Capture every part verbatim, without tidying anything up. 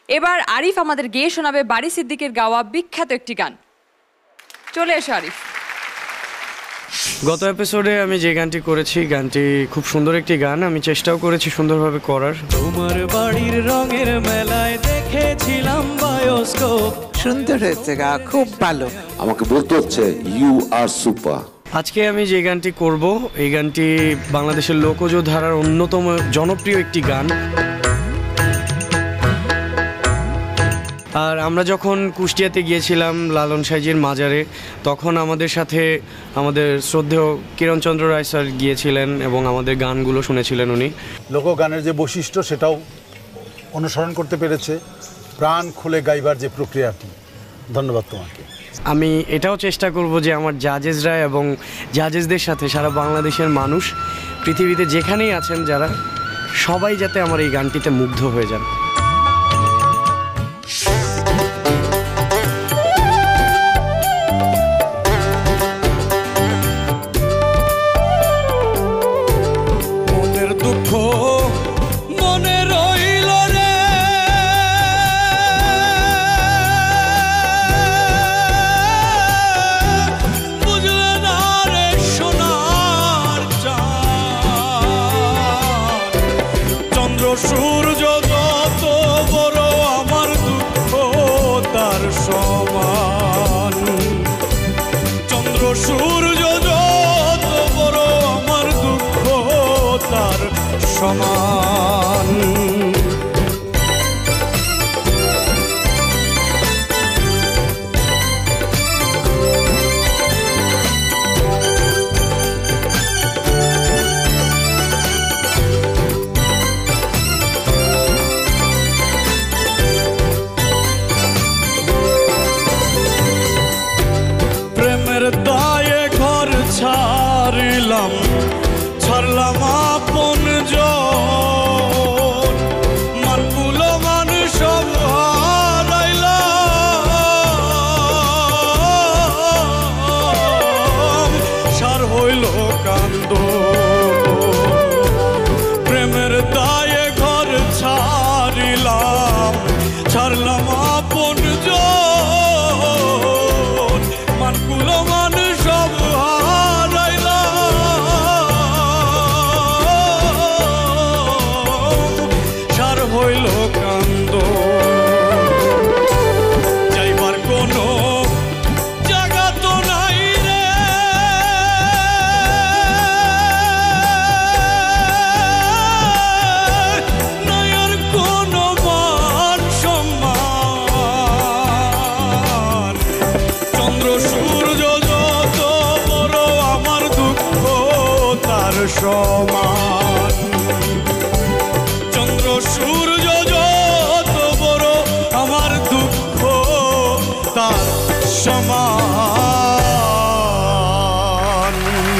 এবার আরিফ আমাদের গেয়ে শোনাবে বারি সিদ্দিকের গাওয়া বিখ্যাত একটি গান। চলে এসো আরিফ। গত এপিসোডে আমি যে গানটি করেছি, গানটি খুব সুন্দর একটি গান, আমি চেষ্টাও করেছি সুন্দরভাবে করার। তোমার বাড়ির রঙের মেলায় দেখেছিলাম বায়োস্কোপ। সুন্দর হয়েছে গা, খুব ভালো। আমাকে বলতে হচ্ছে ইউ আর সুপার। আজকে আমি যে গানটি করব, এই গানটি বাংলাদেশের লোকজ ধারার অন্যতম জনপ্রিয় একটি গান। আর আমরা যখন কুষ্টিয়াতে গিয়েছিলাম লালন সাইজির মাজারে, তখন আমাদের সাথে আমাদের শ্রদ্ধেয় কিরণচন্দ্র রায় স্যার গিয়েছিলেন এবং আমাদের গানগুলো শুনেছিলেন উনি। লোকগানের যে বৈশিষ্ট্য সেটাও অনুসরণ করতে পেরেছে, প্রাণ খুলে গাইবার যে প্রক্রিয়াটি। ধন্যবাদ তোমাকে। আমি এটাও চেষ্টা করব যে আমার জাজেসরা এবং জাজেসদের সাথে সারা বাংলাদেশের মানুষ পৃথিবীতে যেখানেই আছেন যারা, সবাই যাতে আমার এই গানটিতে মুগ্ধ হয়ে যান। মনের দুঃখ মনে রইল রে, বুঝলে না রে সোনার চাঁদ। চন্দ্র সূর্য যত বড় আমার দুঃখ তার সমান। চন্দ্র সূর্য যত বড় আমার দুঃখ তার সমান। প্রেমের দায়ে ঘর ছাড়লাম, ছাড়লাম আপন জন, মানকুল মান সব হারাইলাম, সার হইল কান্দ। প্রেমের দায়ে ঘর ছাড়লাম, ছাড়লাম আপন জন, মানকুল মান সব হারাইলাম, সার হইল কান্দ। যাইবার কোনো জায়গা তো নাই রে, নাই আর কোনো মান সম্মান। চন্দ্র সূর্য যত বড় আমার দুঃখ তার সমান। চন্দ্র সূর্য যত বড় আমার দুঃখ তার সমান।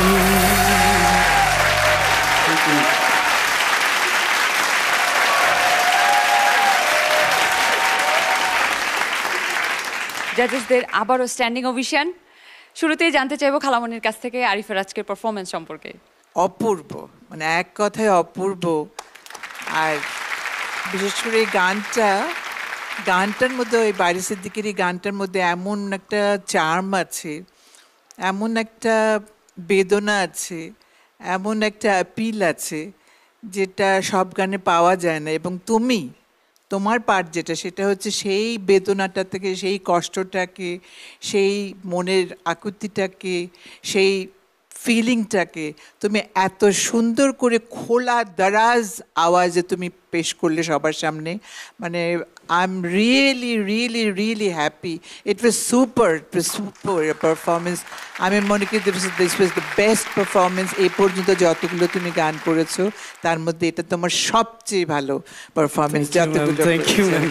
জাজেসদের আবারও স্ট্যান্ডিং ওভিশন। শুরুতেই জানতে চাইবো খালামণির কাছ থেকে আরিফের আজকের পারফরমেন্স সম্পর্কে। অপূর্ব, মানে এক কথায় অপূর্ব। আর বিশেষ করে এই গানটা, গানটার মধ্যে ওই বারি সিদ্দিকের এই গানটার মধ্যে এমন একটা চার্ম আছে, এমন একটা বেদনা আছে, এমন একটা অ্যাপিল আছে যেটা সব গানে পাওয়া যায় না। এবং তুমি, তোমার পার্ট যেটা, সেটা হচ্ছে সেই বেদনাটা থেকে, সেই কষ্টটাকে, সেই মনের আকুতিটাকে, সেই ফিলিংটাকে তুমি এত সুন্দর করে খোলা দারাজ আওয়াজে তুমি পেশ করলে সবার সামনে। মানে I am really really really happy. It was super, it was super performance. আমি মনে করি this this was the best performance এই পর্যন্ত যতগুলো তুমি গান করেছো, তার মধ্যে এটা তোমার সবচেয়ে ভালো পারফরমেন্স যতগুলো। Thank you ma'am.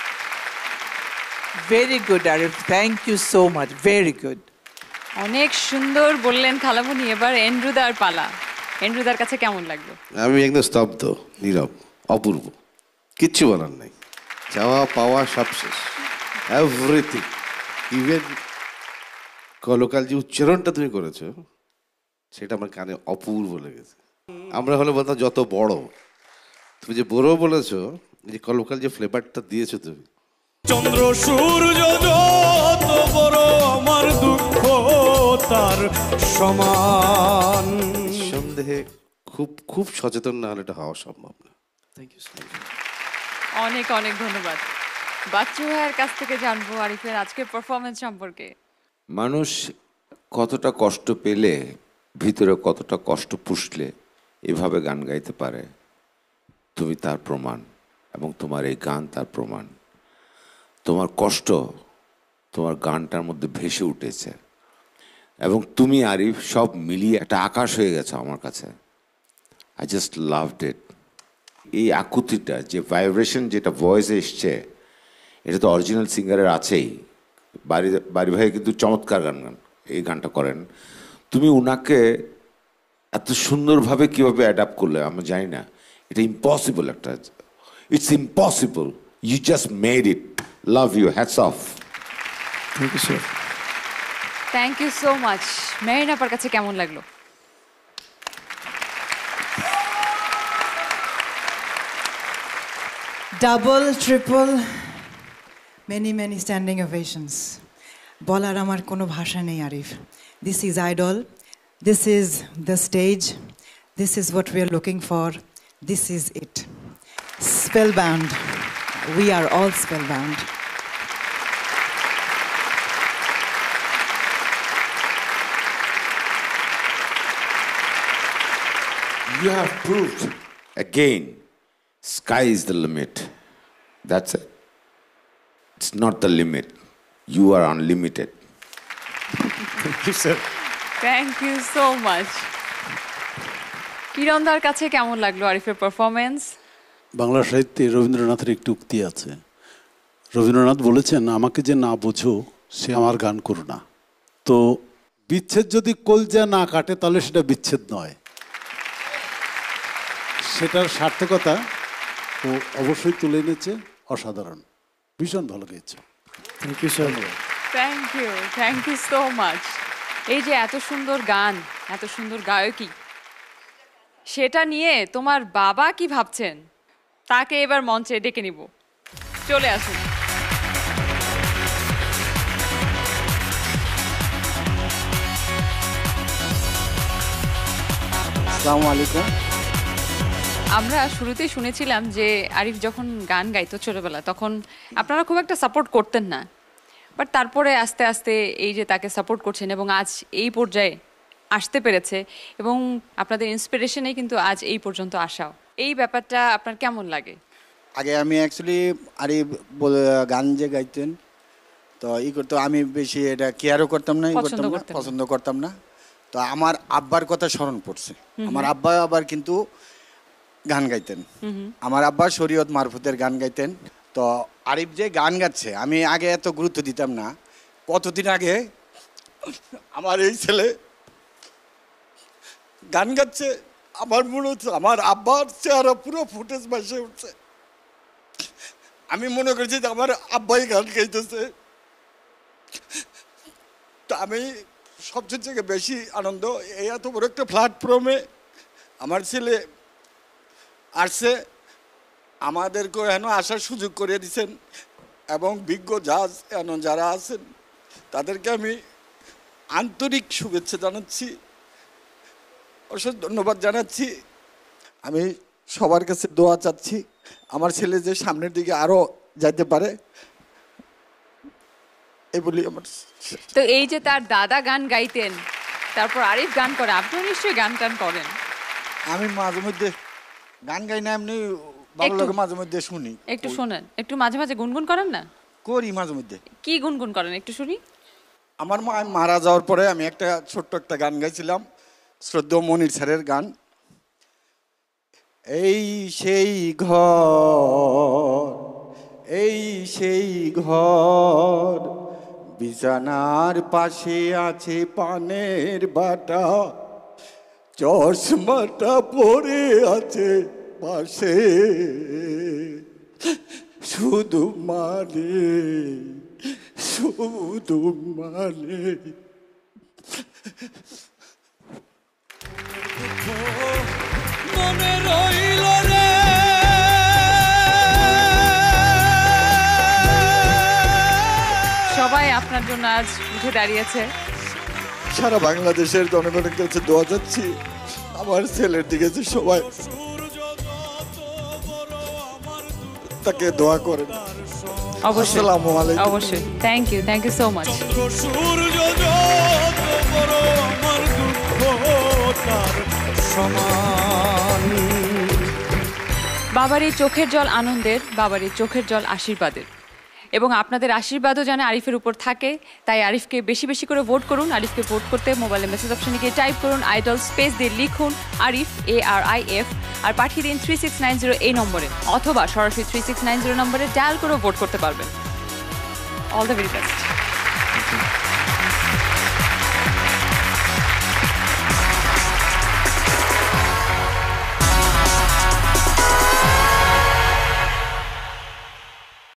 Very good Arif, thank you so much, very good. অনেক সুন্দর বললেন খালামণি। এবার এন্ড্রুদার পালা। এন্ড্রুদার কাছে কেমন লাগলো? আমি একদম স্তব্ধ, নীরব, অপূর্ব, কিচ্ছু বলার নাই। চাওয়া পাওয়া সব শেষ, এভরিথিং। ইভেন কলকাল যে উচ্চারণটা তুমি করেছো, সেটা আমার কানে অপূর্ব লেগেছে। আমরা হলে বলতাম যত বড়, তুমি যে বড় বলেছো, এই যে লোকাল যে ফ্লেভারটা দিয়েছো তুমি, চন্দ্র সূর্য যত বড় আমার দুঃখ তার সমান। সন্দেহে খুব খুব সচেতন না হলে এটা হওয়া সম্ভব না। Thank you so much. অনেক অনেক ধন্যবাদ। বাচ্চু ভাইয়ের কাছ থেকে জানবো আরিফের আজকের পারফরমেন্স সম্পর্কে। মানুষ কতটা কষ্ট পেলে, ভিতরে কতটা কষ্ট পুষলে এভাবে গান গাইতে পারে, তুমি তার প্রমাণ, এবং তোমার এই গান তার প্রমাণ। তোমার কষ্ট তোমার গানটার মধ্যে ভেসে উঠেছে, এবং তুমি আরিফ সব মিলিয়ে একটা আকাশ হয়ে গেছে আমার কাছে। I just loved it. এই আকুতিটা, যে ভাইব্রেশন যেটা ভয়েসে এসছে, এটা তো অরিজিনাল সিঙ্গারের আছেই। বাড়ি বাড়ি ভাই কিন্তু চমৎকার গান গান এই গানটা করেন। তুমি ওনাকে এত সুন্দরভাবে কীভাবে অ্যাডাপ্ট করলে আমি জানি না। এটা ইম্পসিবল একটা, it's impossible. You just made it. Love you, hats off. Thank you sir. Thank you so much. Merin আপার কাছে কেমন লাগলো? Double triple many many standing ovations. বলার আমার কোনো ভাষা নেই Arif. This is idol, this is the stage, this is what we are looking for, this is it. Spellbound, we are all spellbound. You have proved again, sky is the limit. That's it. It's not the limit. You are unlimited. Thank you sir. Thank you so much. কিরণদার কাছে কেমন লাগলো আরিফের performance? Bangla সাহিত্যে রবীন্দ্রনাথের একটি উক্তি আছে। রবীন্দ্রনাথ বলেছেন, আমাকে যে না বোঝো সে আমার গান করো না। তো বিচ্ছেদ যদি কলজা না কাটে তাহলে সেটা বিচ্ছেদ নয়। সেটার সার্থকতা ও অবশ্যই তুলে এনেছে। অসাধারণ, ভীষণ ভালো গেয়েছে। Thank you sir. Thank you, thank you so much. এই যে এত সুন্দর গান, এত সুন্দর গায়কী, সেটা নিয়ে তোমার বাবা কি ভাবছেন তাকে এবার মঞ্চে ডেকে নিব। চলে আসুন। আসসালামু আলাইকুম। আমরা শুরুতেই শুনেছিলাম যে আরিফ যখন গান গাইতো ছোটবেলা, তখন আপনারা খুব একটা সাপোর্ট করতেন না, বাট তারপরে আস্তে আস্তে এই যে তাকে সাপোর্ট করছেন এবং আজ এই পর্যায়ে আসতে পেরেছে, এবং আপনাদের ইন্সপিরেশনেই কিন্তু আজ এই পর্যন্ত আসাও। এই ব্যাপারটা আপনার কেমন লাগে? আগে আমি অ্যাকচুয়ালি আরিফ গান যে গাইতেন তো ই করতো, আমি বেশি এটা কেয়ারও করতাম না, ই করতাম না, পছন্দ করতাম না। তো আমার আব্বার কথা স্মরণ পড়ছে। আমার আব্বা আবার কিন্তু গান গাইতেন। আমার আব্বা শরীয়ত মারফতের গান গাইতেন। তো আরিফ যে গান গাচ্ছে আমি আগে এত গুরুত্ব দিতাম না। কতদিন আগে আমার এই ছেলে গান গাচ্ছে, আমার মনে হচ্ছে আমার আব্বার চেহারা পুরো ফুটেজ ভাসে উঠছে। আমি মনে করছি যে আমার আব্বাই গান গাইতেছে। তো আমি সবচেয়ে থেকে বেশি আনন্দ, এই এত বড় একটা প্ল্যাটফর্মে আমার ছেলে আসছে, আমাদেরকে এন আসার সুযোগ করে দিচ্ছেন, এবং বিজ্ঞ জাজ এন যারা আছেন তাদেরকে আমি আন্তরিক শুভেচ্ছা জানাচ্ছি, অশেষ ধন্যবাদ জানাচ্ছি। আমি সবার কাছে দোয়া চাচ্ছি আমার ছেলে যে সামনের দিকে আরও যাইতে পারে, এই বলি আমার। তো এই যে তার দাদা গান গাইতেন, তারপর আরিফ গান করে, আপনিও নিশ্চয়ই গান টান করেন? আমি মাঝে মধ্যে গান গাই না, এমনি ভালো লাগে, মাঝে মধ্যে শুনি। একটু শোনেন, একটু মাঝে মাঝে গুনগুন করেন না? করি মাঝে মধ্যে। কি গুনগুন করেন একটু শুনি? আমার মা মারা যাওয়ার পরে আমি একটা ছোট্ট একটা গান গাইছিলাম, শ্রদ্ধেয় মনির স্যারের গান। এই সেই ঘর, এই সেই ঘর, বিছানার পাশে আছে পানের বাটা, চশমাটা পরে আছে পাশে, শুধু মানে শুধু মানে। মনে রইল রে সবাই আপনার জন্য আজ উঠে দাঁড়িয়েছে। সারা বাংলাদেশের জনগণের কাছে দোয়া যাচ্ছি আমার ছেলের দিকে যে সবাই তাকে দোয়া করেন। অবশ্যই আসসালামু আলাইকুম। অবশ্যই thank you thank you so much. সূর্য যত বড় আমার দুঃখ তার সমান। বাবার এই চোখের জল আনন্দের, বাবার এই চোখের জল আশীর্বাদের, এবং আপনাদের আশীর্বাদও যেন আরিফের উপর থাকে। তাই আরিফকে বেশি বেশি করে ভোট করুন। আরিফকে ভোট করতে মোবাইলে মেসেজ অপশনে গিয়ে টাইপ করুন আইডল স্পেস দিয়ে লিখুন Arif, A R I F, আর পাঠিয়ে দিন থ্রি সিক্স নাইন জিরো এই নম্বরে, অথবা সরাসরি থ্রি সিক্স নাইন জিরো নম্বরে ডায়াল করেও ভোট করতে পারবেন। All the very best.